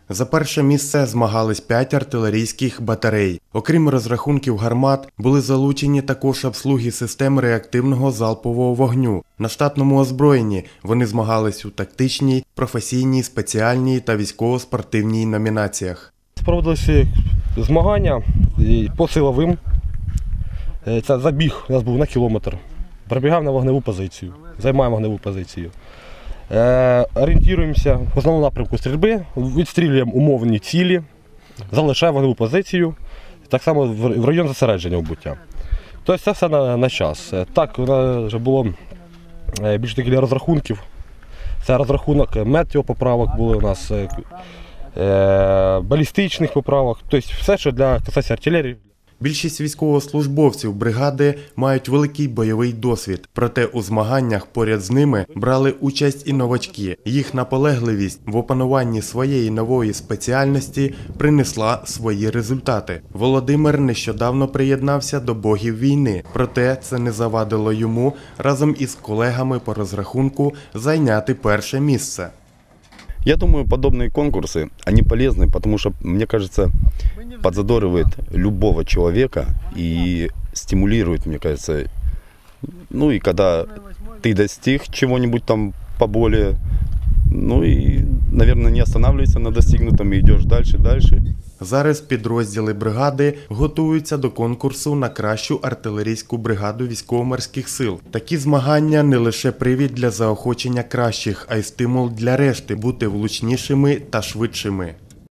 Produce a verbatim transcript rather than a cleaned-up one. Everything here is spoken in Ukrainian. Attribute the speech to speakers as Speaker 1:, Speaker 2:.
Speaker 1: За перше місце змагались п'ять артилерійських батарей. Окрім розрахунків гармат, були залучені також обслуги систем реактивного залпового вогню. На штатному озброєнні вони змагались у тактичній, професійній, спеціальній та військово-спортивній номінаціях.
Speaker 2: Проводилися змагання по силовим. Це забіг у нас був на кілометр. Пробігав на вогневу позицію, займаємо вогневу позицію. Е, орієнтуємося в основному напрямку стрільби, відстрілюємо умовні цілі, залишаємо вогневу позицію, так само в район зосередження вбуття. Тобто це все на, на час. Так, вже було більше таких розрахунків. Це розрахунок метеопоправок були у нас, е, балістичних поправок, тобто все, що для касації артилерії.
Speaker 1: Більшість військовослужбовців бригади мають великий бойовий досвід, проте у змаганнях поряд з ними брали участь і новачки. Їх наполегливість в опануванні своєї нової спеціальності принесла свої результати. Володимир нещодавно приєднався до богів війни, проте це не завадило йому разом із колегами по розрахунку зайняти перше місце.
Speaker 3: Я думаю, подобные конкурсы, они полезны, потому что, мне кажется, подзадоривает любого человека и стимулирует, мне кажется. Ну и когда ты достиг чего-нибудь там поболее, ну и, наверное, не останавливаешься на достигнутом и идешь дальше, дальше.
Speaker 1: Зараз підрозділи бригади готуються до конкурсу на кращу артилерійську бригаду військово-морських сил. Такі змагання не лише привід для заохочення кращих, а й стимул для решти бути влучнішими та швидшими.